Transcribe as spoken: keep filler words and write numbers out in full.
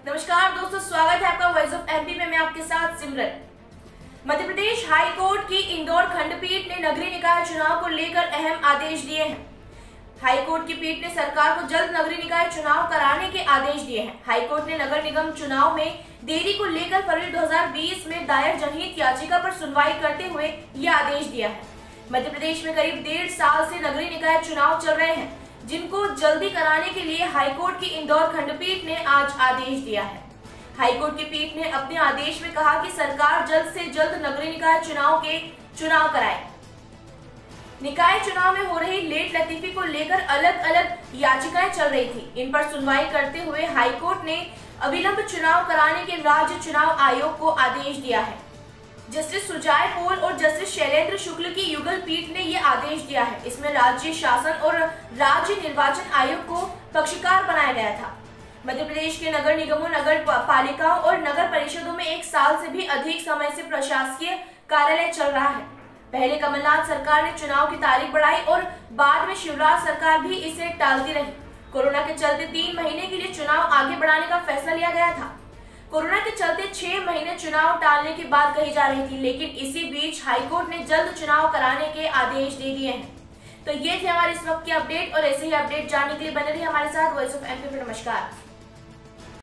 नमस्कार दोस्तों, स्वागत है आपका वॉइस ऑफ एमपी में। मैं आपके साथ सिमरन। मध्य प्रदेश हाई कोर्ट की इंदौर खंडपीठ ने नगरीय निकाय चुनाव को लेकर अहम आदेश दिए हैं। हाई कोर्ट की पीठ ने सरकार को जल्द नगरीय निकाय चुनाव कराने के आदेश दिए हैं। हाई कोर्ट ने नगर निगम चुनाव में देरी को लेकर फरवरी दो हज़ार बीस में दायर जनहित याचिका पर सुनवाई करते हुए यह आदेश दिया है। मध्य प्रदेश में करीब डेढ़ साल से नगरीय निकाय चुनाव चल रहे हैं, जिनको जल्दी कराने के लिए हाईकोर्ट की इंदौर खंडपीठ ने आज आदेश दिया है। हाईकोर्ट की पीठ ने अपने आदेश में कहा कि सरकार जल्द से जल्द नगरीय निकाय चुनाव के चुनाव कराए। निकाय चुनाव में हो रही लेट लतीफी को लेकर अलग अलग याचिकाएं चल रही थी। इन पर सुनवाई करते हुए हाईकोर्ट ने अविलंब चुनाव कराने के राज्य चुनाव आयोग को आदेश दिया है। जस्टिस सुजय पोल और जस्टिस शैलेंद्र शुक्ल की युगल पीठ ने यह आदेश दिया है। इसमें राज्य शासन और राज्य निर्वाचन आयोग को पक्षकार बनाया गया था। मध्य प्रदेश के नगर निगमों, नगर पालिकाओं और नगर परिषदों में एक साल से भी अधिक समय से प्रशासकीय कार्यालय चल रहा है। पहले कमलनाथ सरकार ने चुनाव की तारीख बढ़ाई और बाद में शिवराज सरकार भी इसे टालती रही। कोरोना के चलते तीन महीने के लिए चुनाव आगे बढ़ाने का फैसला लिया गया था। कोरोना के चलते छह महीने चुनाव टालने की बात कही जा रही थी, लेकिन इसी बीच हाईकोर्ट ने जल्द चुनाव कराने के आदेश दे दिए हैं। तो ये थे हमारे इस वक्त की अपडेट, और ऐसे ही अपडेट जानने के लिए बने रहिए हमारे साथ वॉइस ऑफ एमपी पर। नमस्कार।